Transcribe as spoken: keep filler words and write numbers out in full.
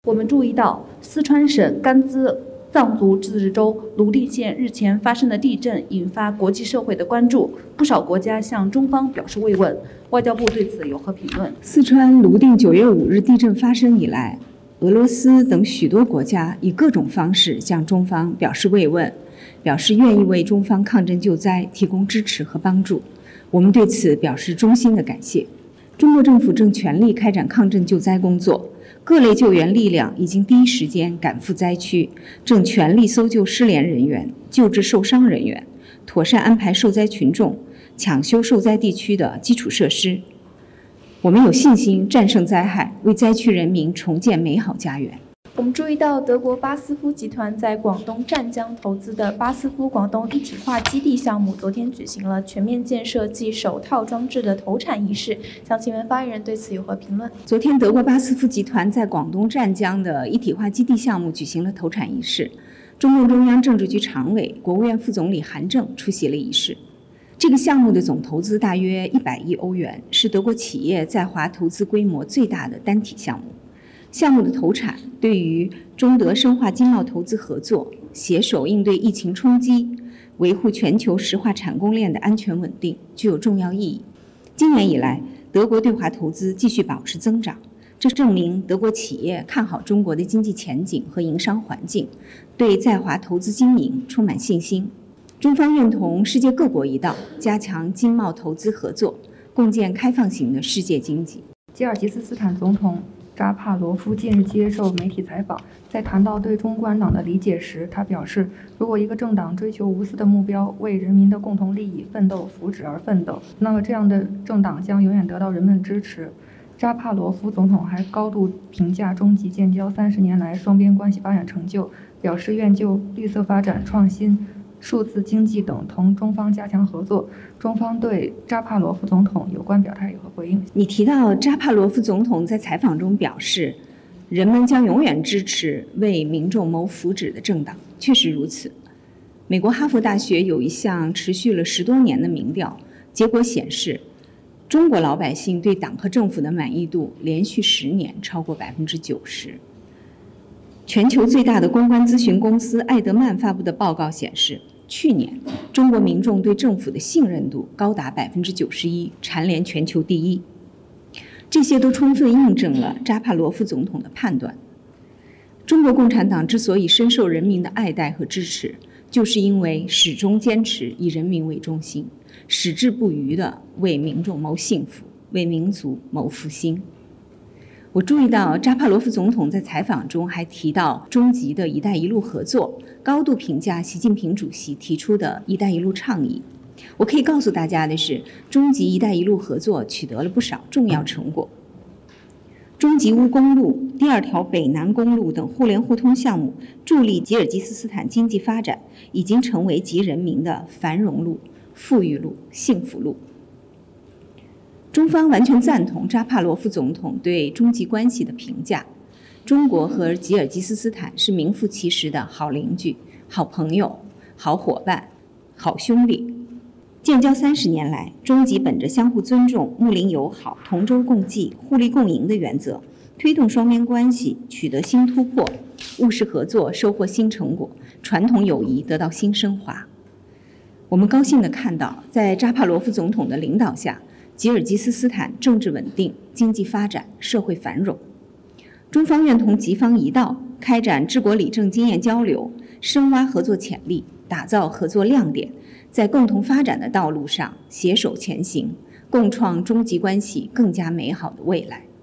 我们注意到，四川省甘孜藏族自治州泸定县日前发生的地震引发国际社会的关注，不少国家向中方表示慰问。外交部对此有何评论？ 四川泸定九月五日地震发生以来，俄罗斯等许多国家以各种方式向中方表示慰问，表示愿意为中方抗震救灾提供支持和帮助。我们对此表示衷心的感谢。中国政府正全力开展抗震救灾工作，各类救援力量已经第一时间赶赴灾区，正全力搜救失联人员、救治受伤人员，妥善安排受灾群众，抢修受灾地区的基础设施。我们有信心战胜灾害，为灾区人民重建美好家园。 我们注意到，德国巴斯夫集团在广东湛江投资的巴斯夫广东一体化基地项目，昨天举行了全面建设暨首套装置的投产仪式。想请问发言人对此有何评论？ 昨天，德国巴斯夫集团在广东湛江的一体化基地项目举行了投产仪式，中共中央政治局常委、国务院副总理韩正出席了仪式。这个项目的总投资大约一百亿欧元，是德国企业在华投资规模最大的单体项目。项目的投产对于中德深化经贸投资合作、携手应对疫情冲击、维护全球石化产供链的安全稳定具有重要意义。今年以来，德国对华投资继续保持增长，这证明德国企业看好中国的经济前景和营商环境，对在华投资经营充满信心。中方愿同世界各国一道，加强经贸投资合作，共建开放型的世界经济。 吉尔吉斯斯坦总统扎帕罗夫近日接受媒体采访，在谈到对中共产党的理解时，他表示，如果一个政党追求无私的目标，为人民的共同利益奋斗福祉而奋斗，那么这样的政党将永远得到人们支持。扎帕罗夫总统还高度评价中吉建交三十年来双边关系发展成就，表示愿就绿色发展、创新、数字经济等同中方加强合作。中方对扎帕罗夫总统有关表态有何回应？ 你提到扎帕罗夫总统在采访中表示，人们将永远支持为民众谋福祉的政党，确实如此。美国哈佛大学有一项持续了十多年的民调，结果显示，中国老百姓对党和政府的满意度连续十年超过百分之九十。全球最大的公关咨询公司艾德曼发布的报告显示，去年中国民众对政府的信任度高达百分之九十一，蝉联全球第一。这些都充分印证了扎帕罗夫总统的判断。中国共产党之所以深受人民的爱戴和支持，就是因为始终坚持以人民为中心，矢志不渝地为民众谋幸福，为民族谋复兴。我注意到扎帕罗夫总统在采访中还提到中吉的一带一路合作，高度评价习近平主席提出的一带一路倡议。我可以告诉大家的是，中吉一带一路合作取得了不少重要成果。中吉乌公路、第二条北南公路等互联互通项目助力吉尔吉斯斯坦经济发展，已经成为吉人民的繁荣路、富裕路、幸福路。中方完全赞同扎帕罗夫总统对中吉关系的评价。中国和吉尔吉斯斯坦是名副其实的好邻居、好朋友、好伙伴、好兄弟。建交三十年来，中吉本着相互尊重、睦邻友好、同舟共济、互利共赢的原则，推动双边关系取得新突破，务实合作收获新成果，传统友谊得到新升华。我们高兴地看到，在扎帕罗夫总统的领导下，吉尔吉斯斯坦政治稳定、经济发展、社会繁荣。中方愿同吉方一道，开展治国理政经验交流，深挖合作潜力，打造合作亮点，在共同发展的道路上携手前行，共创中吉关系更加美好的未来。